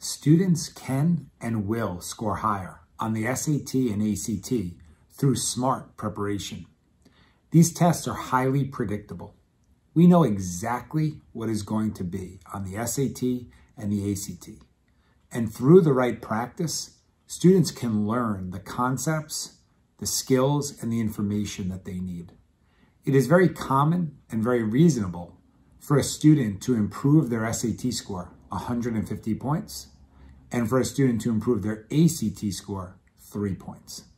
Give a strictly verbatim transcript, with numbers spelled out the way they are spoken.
Students can and will score higher on the S A T and A C T through smart preparation. These tests are highly predictable. We know exactly what is going to be on the S A T and the A C T. And through the right practice, students can learn the concepts, the skills, and the information that they need. It is very common and very reasonable for a student to improve their S A T score one hundred fifty points, and for a student to improve their A C T score three points.